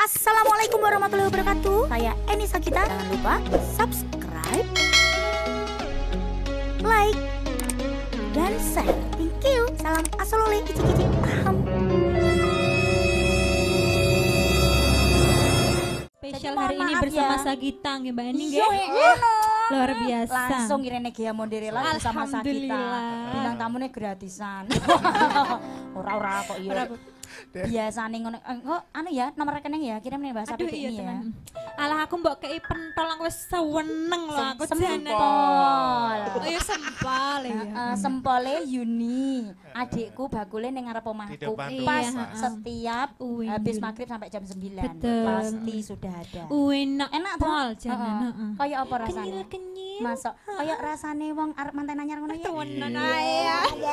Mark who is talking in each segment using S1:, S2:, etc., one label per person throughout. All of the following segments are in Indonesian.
S1: Assalamualaikum warahmatullahi wabarakatuh. Saya Eni Sakita. Jangan lupa subscribe, like, dan share. Thank you. Salam asolole kicik-kicik. Paham.
S2: Spesial hari ini bersama Sagita nggih Mbak Eni
S1: nggih.
S2: Luar biasa.
S1: Langsung Irene Gea Monderella bersama Sagita.
S2: Alhamdulillah.
S1: Bintang tamunya gratisan. Ora kok iya. Biasane ngono. Kok anu ya, nomor rekening ya, kirim nih Mbak Sapi ini ya.
S2: Alah aku mbok kei pentol aku wis seweneng lho aku jane.
S1: Sempol.
S2: Oh ya sempol ya.
S1: Sempole Yuni, adikku bakule ning ngarep omahku. Pas setiap habis maghrib sampai jam 9.
S2: Betul.
S1: Pasti sudah ada.
S2: Enak pol jane.
S1: Kayak apa rasanya?
S2: Kenyil-kenyil.
S1: Masuk kayak rasane wong arep manten anyar ngono ya.
S2: Temenan ae.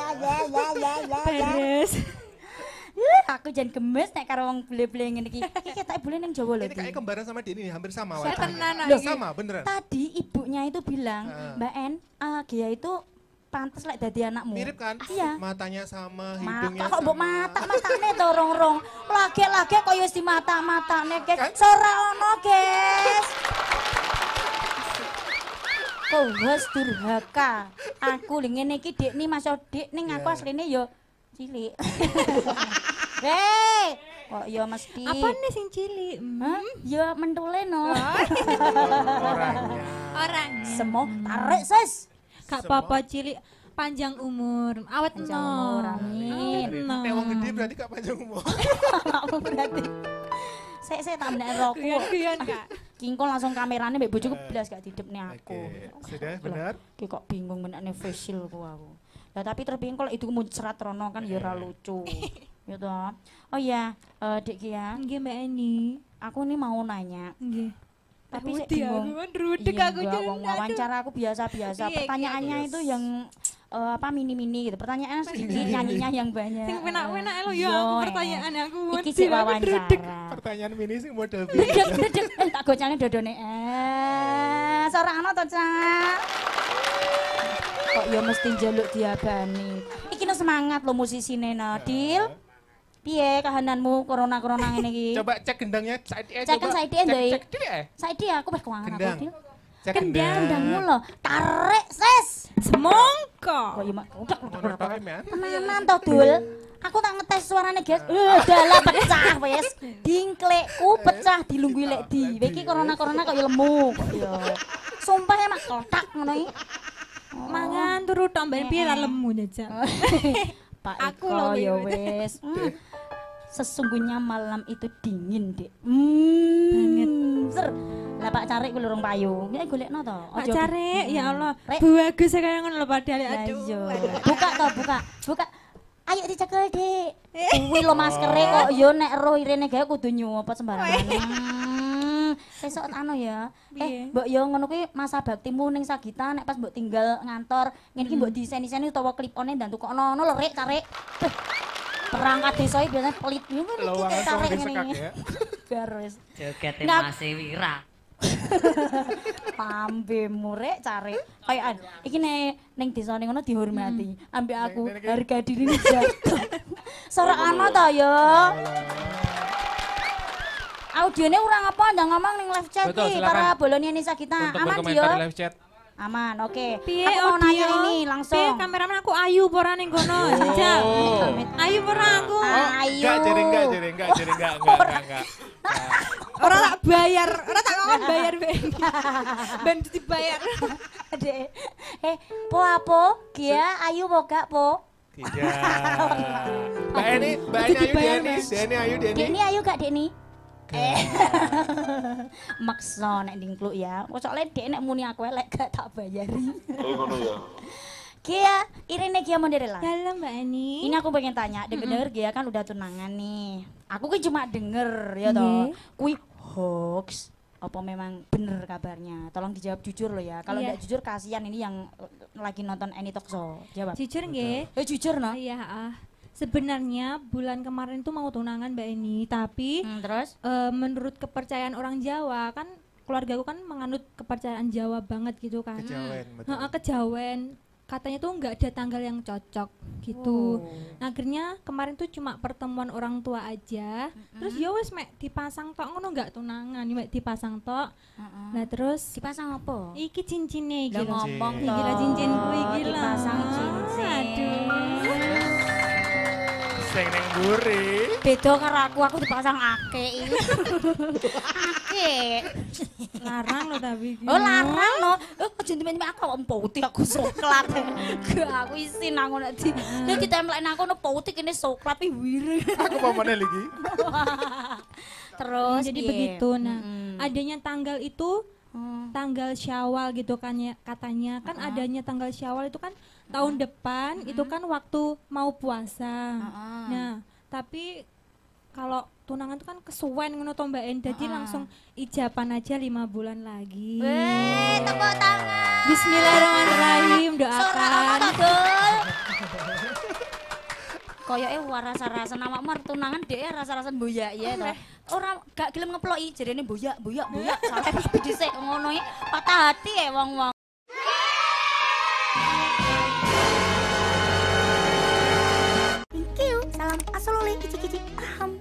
S2: Beres.
S1: Aku jan gemes nek karo wong bule-bule ngene iki. Iki ketok bule ning Jawa lho.
S3: Ini kayak kembaran sama Deni nih, hampir sama
S2: Saya tenan
S3: wajahnya.
S2: lagi.
S3: Sama, beneran.
S1: Tadi ibunya itu bilang, Mbak En, Gia itu pantes lek dadi anakmu.
S3: Mirip kan?
S1: Iya.
S3: Matanya sama,
S1: Mata
S3: hidungnya
S1: kok mbok
S3: sama.
S1: matane to rong-rong. Lage-lage kok wis di mata-matane, guys. Ora ono, guys. Kok wis durhaka. Aku lho ngene iki Dik ni Mas Dik ning aku asline yo cilik. Hei, kok yo mesti.
S2: Apa nih sing cilik?
S1: Hah? Ya mentule no.
S3: Orangnya.
S2: Orang.
S1: Semua tarik sis.
S2: Gak apa-apa cilik, panjang umur, awet
S1: Panjang
S2: no.
S1: umur, amin.
S3: Nek wong gede berarti gak panjang umur.
S1: Aku berarti. Saya tak bener rokok.
S2: Guyon Kak.
S1: Kingkol langsung kamerane mbek bojoku blas gak didepne aku.
S3: Oke, sudah benar.
S1: Ki kok bingung menekne facial ku aku. Lah tapi terpingkol itu muncrat rono kan ya ora lucu. Ya toh. Oh iya, Dik Gia,
S2: Nggih Mbak Eni.
S1: aku nih mau nanya.
S2: Nggih.
S1: Tapi
S2: Aku
S1: sik
S2: dia
S1: bingung.
S2: aku kan rudek
S1: Iya,
S2: aku
S1: enggak,
S2: jalan.
S1: wong wawancara aku biasa-biasa.
S2: Iya,
S1: Pertanyaannya
S3: iya.
S1: itu yang apa mini-mini gitu. Pertanyaannya sedikit, nyanyinya yang banyak.
S2: Sing penak-penak lho ya
S1: Iya,
S2: aku pertanyaan aku.
S1: Iki sik wawancara.
S3: Pertanyaan mini sih model B.
S1: Dedek, tak gocane dodone. Seorang ana to, Cak. Kok ya mesti njaluk diabani. Iki no semangat lo musisine Nadil. Piye kahananmu corona-corona ngene iki?
S3: Coba cek gendangnya Saidi.
S1: Cek kan Saidi ndoi.
S3: Cek dulu ya.
S1: Saiki aku wis kewangan aku,
S3: Gendang.
S1: Dil.
S3: Cek
S1: Gendangmu lho, tarik ses.
S2: Semongko.
S1: Kok ya mak udak.
S3: PM ya.
S1: Tenanan to, Dul. Aku tak ngetes suarane, guys. Dalah pecah wis. Dingklekku pecah dilunggui lek di. Iki corona-corona kok ya lemu kok ya. Sumpah ya mak kotak ngono iki.
S2: Mangan turu tok mbak piye ra lemu jajak.
S1: Pak
S2: Aku
S1: Eko
S2: lho,
S1: ya
S2: Win.
S1: wis. Sesungguhnya malam itu dingin, Dik.
S2: Banget.
S1: Ser. Lah Pak Carik kuwi lurung payu. Nek golekno to.
S2: Pak Cari, ya Allah.
S1: Rek.
S2: Bagus kaya ngono lho padahal.
S1: Lah
S2: Aduh.
S1: iya. Buka to, buka. Buka. Ayo dicekel, Dik. Kuwi lho maskere kok yo nek roh Irene gawe kudu nyuwepet sembarangan. Sesuk anu ya.
S2: Piye?
S1: Mbok yo ngono kuwi masa baktimu ning Sagita nek pas mbok tinggal ngantor, ngene iki mbok diseni-seni utawa klip-one dan tukokno ngono lho, Rek, Carik. Perangkat desa iki biasanya pelit ngono iki
S3: Lawangan
S1: Carik
S3: sama
S1: ngene
S3: disekak
S1: iki.
S3: ya.
S1: Garis.
S4: Jogete
S1: Ngap-
S4: Mas Wira.
S1: Pambemu Rek, Carik. Kayak iki ning desane ngono dihormati. Ambek aku
S3: Nek- nek-
S1: harga diri jatuh. Sora ana ta ya? Audionya kurang apa? Ndang ngomong ning live chat
S3: Betul,
S1: iki
S3: silakan.
S1: para boloniani kita.
S3: Untuk
S1: Aman
S3: berkomentar
S1: Dio?
S3: di live chat.
S1: Aman, oke.
S2: Piye
S1: Aku mau nanya
S2: audio?
S1: ini
S2: Piye
S1: langsung.
S2: kameramen aku ayu apa ora ning kono jajak. Ayu apa ora aku?
S1: Ayo.
S3: Enggak.
S2: Ora tak bayar, ora tak ngomong bayar ben dibayar.
S1: Dek. Po apa? Gia ayu po gak po?
S3: Tidak. Mbak Eni ayu, Deni.
S1: Dek ini ayu gak Dek ini? Maksa nek dingkluk ya. Soalnya Dek nek muni aku elek gak tak bayari.
S5: Ngono ya.
S1: Gia, Irene Gia Monderella.
S2: Dalam Mbak Eni.
S1: Ini aku pengen tanya, denger Gia kan udah tunangan nih. Aku kan cuma denger ya toh. Kui hoax apa memang bener kabarnya? Tolong dijawab jujur loh ya. Kalau
S2: Iya.
S1: enggak jujur kasihan ini yang lagi nonton Eni Talkshow. Jawab.
S2: Jujur nggih.
S1: Jujur no.
S2: Iya, sebenarnya bulan kemarin tuh mau tunangan Mbak Eni, tapi
S1: Terus?
S2: menurut kepercayaan orang Jawa kan keluargaku kan menganut kepercayaan Jawa banget gitu kan.
S3: Kejawen, betul.
S2: Heeh, kejawen. katanya tuh nggak ada tanggal yang cocok gitu. Akhirnya kemarin tuh cuma pertemuan orang tua aja. Terus ya wes mek dipasang tok ngono nggak tunangan, mek dipasang tok. Nah terus
S1: Dipasang apa?
S2: iki cincinnya iki
S1: Lah
S2: lho.
S1: ngomong
S2: Iki
S1: toh.
S2: lah cincinku iki lho.
S1: Dipasang cincin.
S2: Aduh.
S3: Sing ning mburi.
S1: Beda karo aku dipasang ake iki. Ake.
S2: Larang loh tapi iki.
S1: Oh larang no. Aja tiba-tiba aku wong putih aku coklat. Aku isin aku nek di. Nek ditemplekne aku no putih kene coklat pi wiring.
S3: Aku pamane lagi.
S1: Terus
S2: Jadi
S1: piye?
S2: begitu. Nah,
S1: Mm-mm.
S2: adanya tanggal itu
S1: Hmm.
S2: tanggal Syawal gitu kan ya katanya kan adanya tanggal Syawal itu kan tahun depan itu kan waktu mau puasa. Nah, tapi kalau tunangan itu kan kesuwen ngono to Mbak En, jadi langsung ijaban aja 5 bulan lagi.
S1: Weh, tepuk tangan.
S2: Bismillahirrahmanirrahim,
S1: Suara apa
S2: doakan.
S1: to, Dul? Koyoke rasa-rasa nama mar tunangan dhek rasa-rasa boyak ya to. Ora gak gelem ngeploki jarene boyak. Sampai pipi dhisik ngono iki patah hati ya wong-wong. Thank you. Salam asolole kicik-kicik. Aham.